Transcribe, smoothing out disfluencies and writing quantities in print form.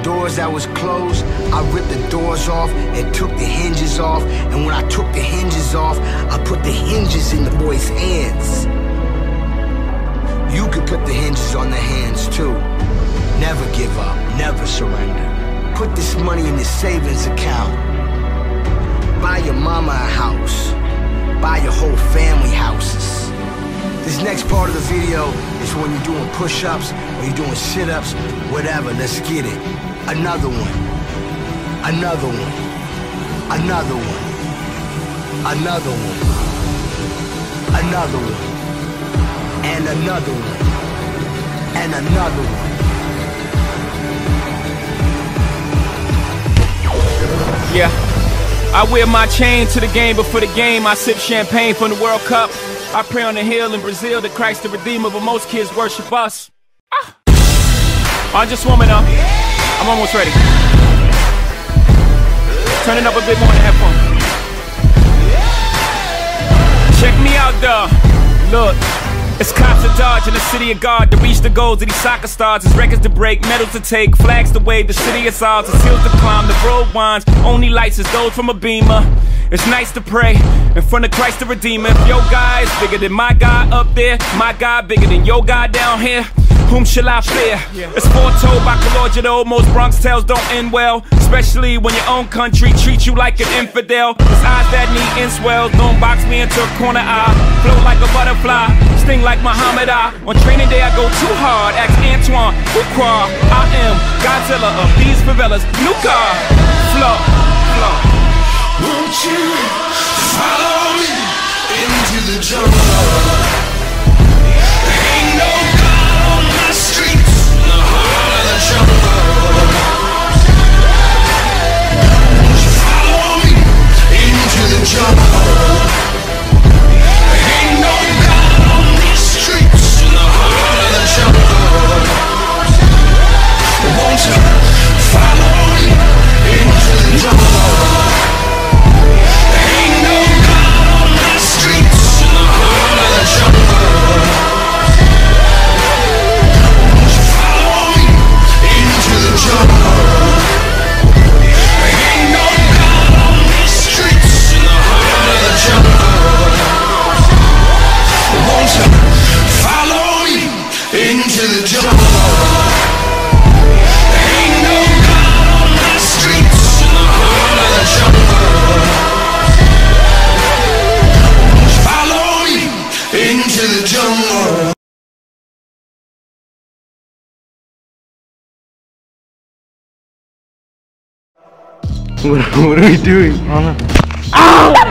some doors that was closed, I ripped the doors off and took the hinges off. And when I took the hinges off, I put the hinges in the boys' hands. You could put the hinges on their hands too. Never give up, never surrender. Put this money in the savings account. Buy your mama a house. Buy your whole family houses. This next part of the video is when you're doing push-ups or you're doing sit-ups, whatever, let's get it. Another one. Another one. Another one. Another one. Another one. And another one. And another one. Yeah, I wear my chain to the game, but for the game I sip champagne from the World Cup. I pray on the hill in Brazil that Christ the Redeemer, but most kids worship us. I'm just warming up. I'm almost ready. Turn it up a bit more and have fun. Check me out though. Look. It's cops to dodge in the city of God to reach the goals of these soccer stars. It's records to break, medals to take, flags to wave. The city is ours, it's hills to climb, the road winds. Only lights is those from a beamer. It's nice to pray in front of Christ the Redeemer. If your guy is bigger than my guy up there, my guy bigger than your guy down here, whom shall I fear? It's foretold by Kalorgito, most Bronx tales don't end well, especially when your own country treats you like an infidel. There's eyes that need inswells, don't box me into a corner eye. Float like a butterfly, sting like Muhammad Ali. On training day I go too hard, ask Antoine Fuqua. I am Godzilla of these favelas, new car, flow, flow. Won't you follow me into the jungle? Ain't no God on my streets, in the heart of the jungle. Won't you follow me into the jungle? Ain't no God on these streets, in the heart of the jungle. Won't you follow me into the jungle? What are we doing? Ow!